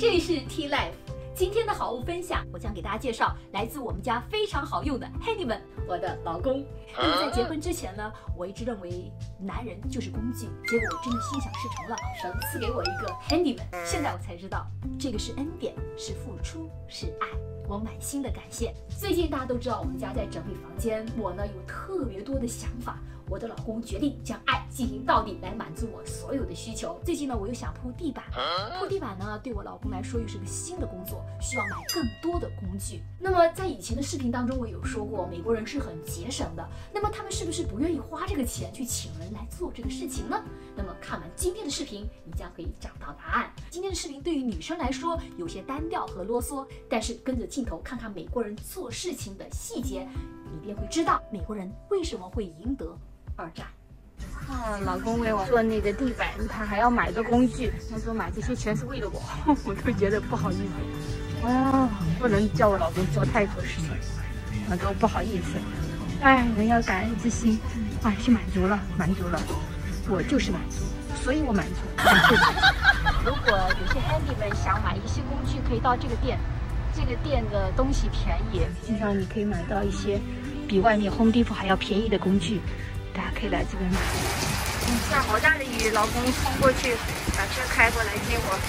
这里是 T Life， 今天的好物分享，我将给大家介绍来自我们家非常好用的 Handyman， 我的老公。那么在结婚之前呢，我一直认为男人就是工具，结果我真的心想事成了，神赐给我一个 Handyman。现在我才知道，这个是恩典，是付出，是爱。 我满心的感谢。最近大家都知道我们家在整理房间，我呢有特别多的想法。我的老公决定将爱进行到底，来满足我所有的需求。最近呢，我又想铺地板，铺地板呢对我老公来说又是个新的工作，需要买更多的工具。那么在以前的视频当中，我有说过，美国人是很节省的。那么他们是不是不愿意花这个钱去请人来做这个事情呢？那么看完今天的视频，你将可以找到答案。今天的视频对于女生来说有些单调和啰嗦，但是跟着镜头看看美国人做事情的细节，你便会知道美国人为什么会赢得2战。 老公为我做那个地板，他还要买个工具，他说买这些全是为了我，我都觉得不好意思。不能叫我老公做太多事情，我都不好意思。哎，人要感恩之心，去满足了，我就是满足，所以我满足。如果有些 handyman 想买一些工具，可以到这个店，这个店的东西便宜，经常你可以买到一些比外面 Home Depot 还要便宜的工具。 大家可以来这边买。下好大的雨，老公冲过去把车开过来接我。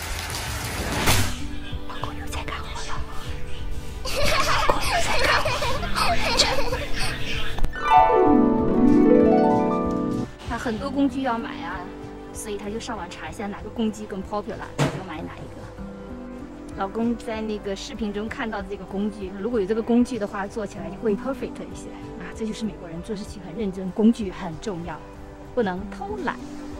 老公又在干活了，老公又在干活，好认真。他很多工具要买啊，所以他就上网查一下哪个工具更 popular， 他就买哪一个。老公在那个视频中看到的这个工具，如果有这个工具的话，做起来就会 perfect 一些。 这就是美国人做事情很认真，工具很重要，不能偷懒。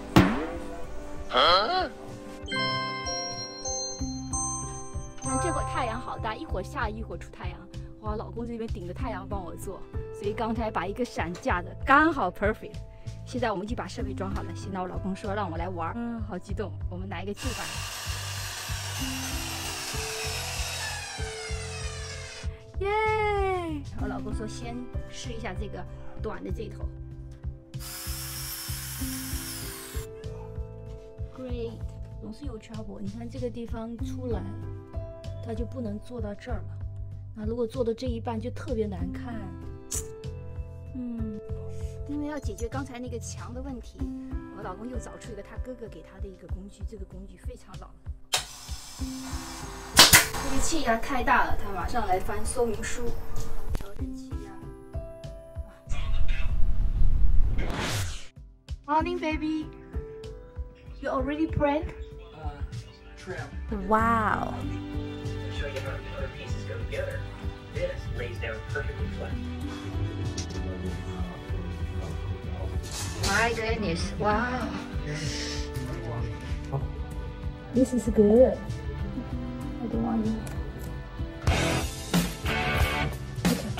看这会儿太阳好大，一会儿下一会儿出太阳。哇，老公这边顶着太阳帮我做，所以刚才把一个伞架的刚好 perfect。现在我们就把设备装好了。现在我老公说让我来玩，好激动。我们拿一个旧板。耶！ 我老公说先试一下这个短的这头 ，Great， 总是有 trouble。你看这个地方出来，它就不能做到这儿了。那如果做到这一半就特别难看。因为要解决刚才那个墙的问题，我老公又找出一个他哥哥给他的一个工具，这个工具非常老。 这个气压太大了，他马上来翻说明书。调整气压。Morning, baby. You already prayed? Trim. Wow. Show you how the other pieces go together. This lays down perfectly flat. My goodness! Wow. This is good. I don't want you. Okay.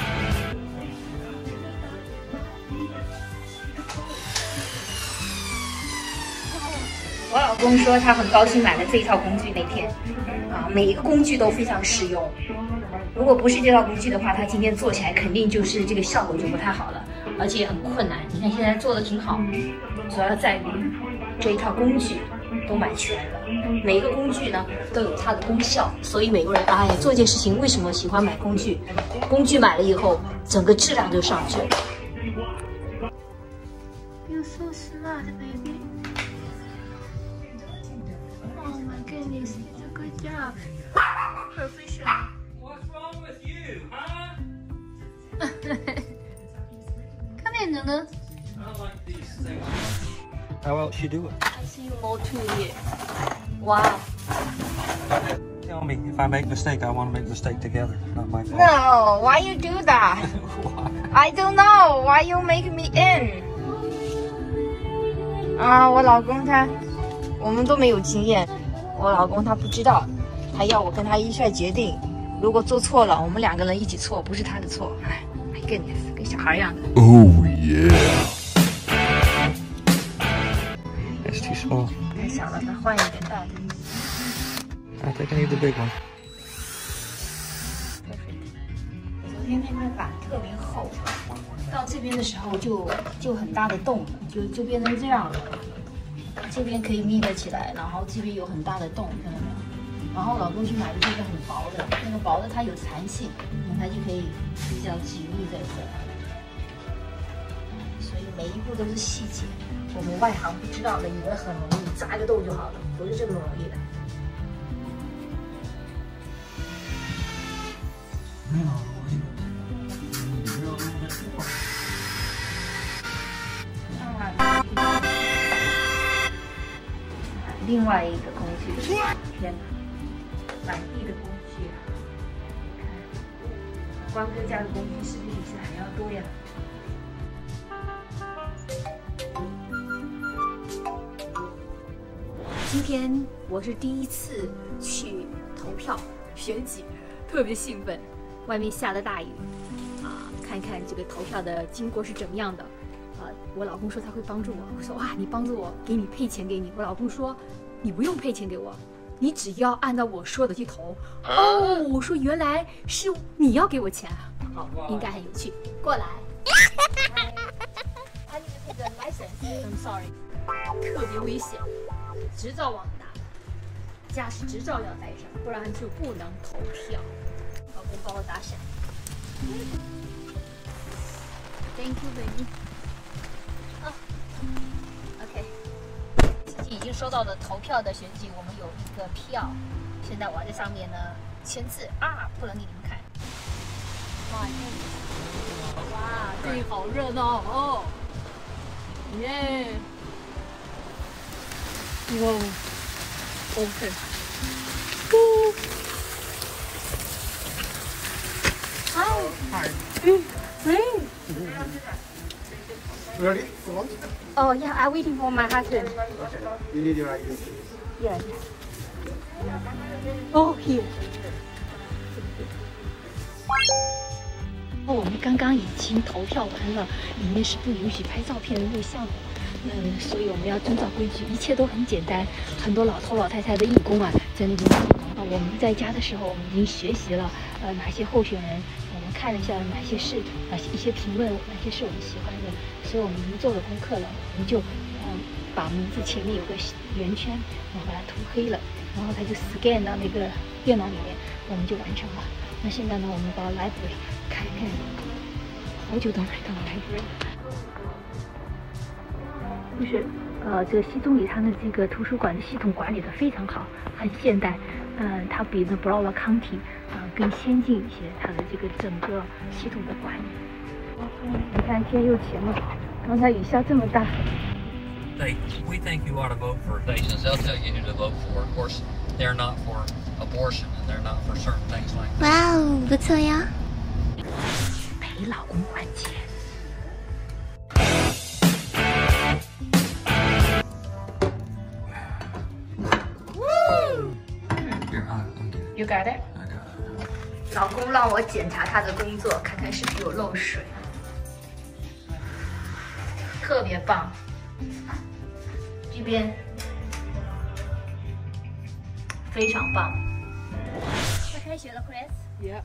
我老公说他很高兴买了这一套工具那天，每一个工具都非常实用。如果不是这套工具的话，他今天做起来肯定就是这个效果就不太好了，而且很困难。你看现在做的挺好，主要在于这一套工具。 都买全了，每一个工具呢都有它的功效，所以美国人做一件事情为什么喜欢买工具？工具买了以后，整个质量就上去了。You're so smart, baby. Oh my goodness, it's a good job. Professional. What's wrong with you, huh? Come here, Nunu. I don't like these things. How else you do it? I see you more too here. Wow. Tell me, if I make a mistake, I want to make a mistake together, not my fault. No, why you do that? Why? I don't know why you make me in. 我老公我们都没有经验，我老公他不知道，他要我跟他一块决定，如果做错了，我们2个人一起错，不是他的错。My goodness， 跟小孩一样的。 Oh yeah. That's too small. 太小了，那换一个大的。 I think I need the big one. Perfect。昨天那块板特别厚，到这边的时候就很大的洞，就变成这样了。这边可以密得起来，然后这边有很大的洞，看到没有？ 然后老公去买的这个很薄的，那个薄的它有弹性，它就可以比较紧密在这儿。所以每一步都是细节，我们外行不知道的，以为很容易，扎个洞就好了，不是这么容易的。另外一个工具，天哪，满地的工具啊！看，关哥家的工具是不是比这还要多呀？ 今天我是第一次去投票选举，特别兴奋。外面下了大雨啊，看看这个投票的经过是怎么样的。我老公说他会帮助我，我说哇，你帮助我，给你配钱给你。我老公说你不用配钱给我，你只要按照我说的去投。哦，我说原来是你要给我钱，好，应该很有趣。过来。I need to take the license. I'm sorry. 特别危险，执照忘了拿，驾驶执照要带上，不然就不能投票。老公帮我打伞。Thank you, baby. OK， 已经收到了投票的选举，我们有一个票，现在我在上面呢签字啊，不能给你们看。哇，这里好热闹哦！耶！哇 ，OK。 Hi. Ready for lunch? Oh yeah, I'm waiting for my husband. You need your ID. Yeah. Oh here. 我们刚刚已经投票完了，里面是不允许拍照片、录像的。所以我们要遵照规矩，一切都很简单。很多老头老太太的义工啊，在那边我们在家的时候，我们已经学习了哪些候选人，我们看了一下哪些是一些评论，哪些是我们喜欢的。所以我们已经做了功课了，我们就把名字前面有个圆圈，然后把它涂黑了，然后它就 scan 到那个电脑里面，我们就完成了。那现在呢，我们到 library 看一看，好久都没到 library。就是这个西宗里它的这个图书馆的系统管理的非常好，很现代。它比那 Broward County 更先进一些，它的这个整个系统的管理。你看天又晴了，刚才雨下这么大。 We think you ought to vote for stations. They'll tell you who to vote for. Of course, they're not for abortion and they're not for certain things like that. 哇哦，不错呀！陪老公还钱。You got it. 老公让我检查他的工作，看看是不是有漏水，特别棒。这边非常棒。快开学了 ，Chris。 Yeah.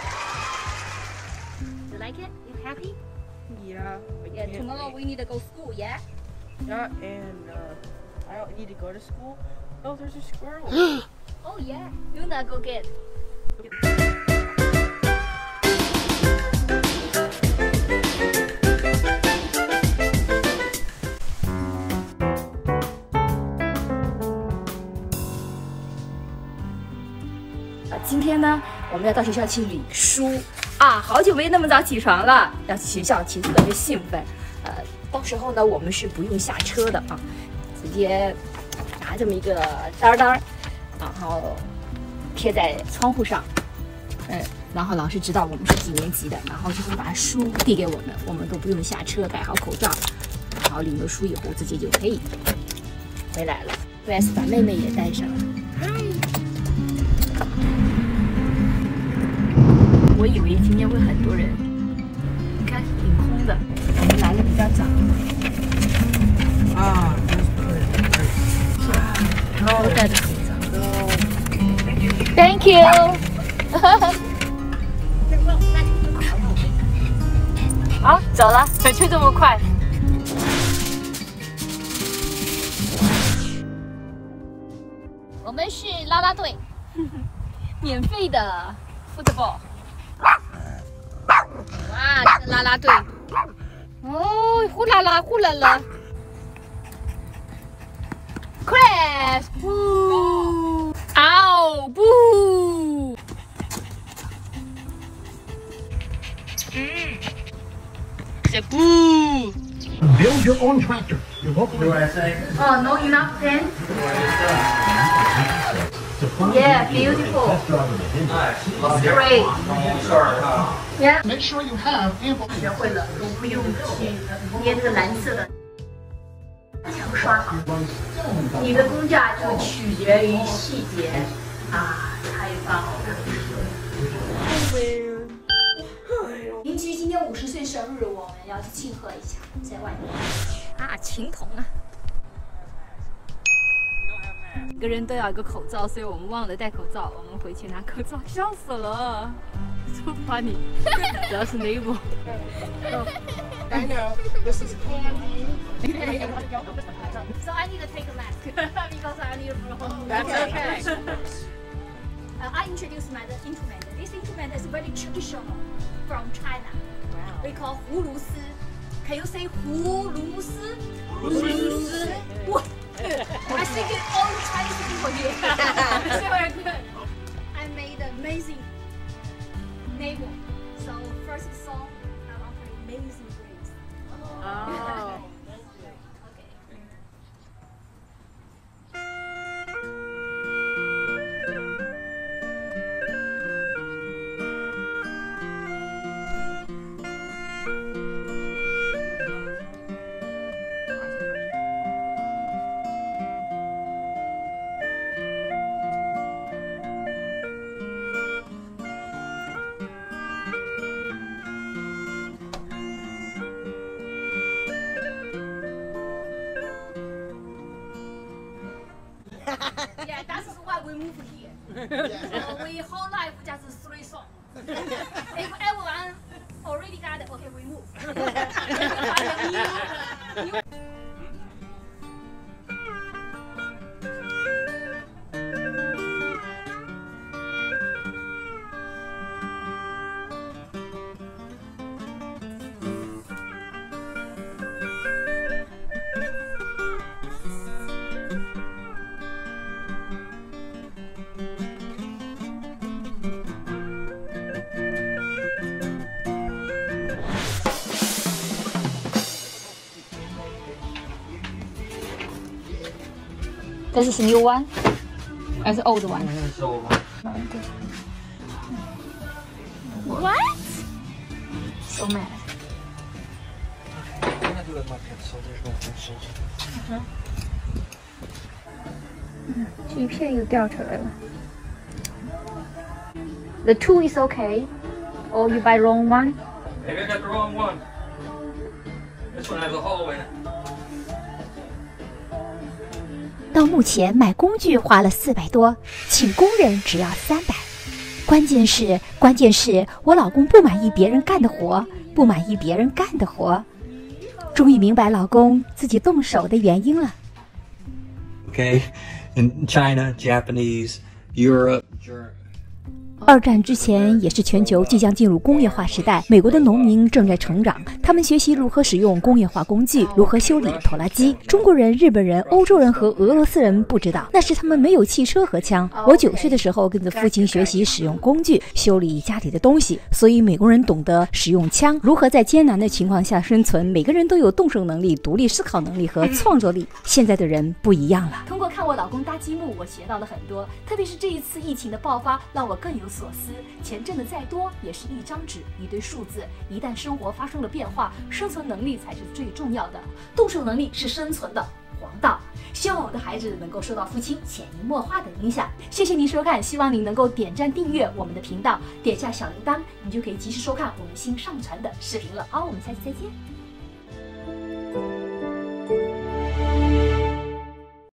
You like it? You happy? Yeah. Yeah. Tomorrow we need to go school. Yeah. Yeah, and I don't need to go to school. Oh, there's a squirrel. Oh yeah. Luna, go get. 今天呢，我们要到学校去领书啊！好久没那么早起床了，要去学校，其实特别兴奋。到时候呢，我们是不用下车的啊，直接拿这么一个单单，然后贴在窗户上，然后老师知道我们是几年级的，然后就会把书递给我们，我们都不用下车，戴好口罩，然后领了书以后直接就可以回来了。Grace 把妹妹也带上了。我以为今天会很多人，你看挺空的，我们来的比较早。 Ah, 都戴着口罩。Thank you 。好，走了，怎么去这么快？我们是啦啦队， 免费的 football。哇，这啦啦队。哦，呼啦啦，呼啦啦。Crash！ 不，嗷不。这不。 Build your own tractor. Your local. What I say? Oh, no enough pen? Yeah, beautiful. Great. Yeah. Make sure you have ample. 学会了如何用去捏这个蓝色的墙刷好。你的工价就取决于细节啊，太棒了！ 邻居今天50岁生日，我们要去庆贺一下，在外面啊，琴童啊！每个人都要一个口罩，所以我们忘了戴口罩，我们回去拿口罩，笑死了，so funny， 主要是内部。 I know. This is candy. So I need to take a mask because I need to go home. That's okay. I introduced my instrument. This instrument is very traditional from China. Wow. We call 葫芦丝. Can you say 葫芦丝? 葫芦丝. What? I think all the Chinese people here. So very good. I made amazing navel. So first song, I want to play Amazing Grace. Oh. Yeah, that's why we moved here. We whole life just 3 songs. If everyone already got it, okay, we move. This is new one, as old one. So, What? So mad. I'm gonna do it with my pencil. There's no pencil. 这一片又掉出来了。The two is okay, or you buy wrong one? Maybe I got the wrong one. This one has a hole in it. 到目前买工具花了400多，请工人只要300。关键是我老公不满意别人干的活，不满意别人干的活。终于明白老公自己动手的原因了。 Okay, in China, Japanese, Europe, German. 2战之前也是全球即将进入工业化时代，美国的农民正在成长，他们学习如何使用工业化工具，如何修理拖拉机。中国人、日本人、欧洲人和俄罗斯人不知道，那时他们没有汽车和枪。我9岁的时候跟着父亲学习使用工具，修理家里的东西，所以美国人懂得使用枪，如何在艰难的情况下生存。每个人都有动手能力、独立思考能力和创作力。现在的人不一样了。通过看我老公搭积木，我学到了很多，特别是这一次疫情的爆发，让我更有所思。钱挣的再多，也是一张纸，一堆数字。一旦生活发生了变化，生存能力才是最重要的。动手能力是生存的王道。希望我的孩子能够受到父亲潜移默化的影响。谢谢您收看，希望您能够点赞订阅我们的频道，点下小铃铛，你就可以及时收看我们新上传的视频了。好，我们下期再见。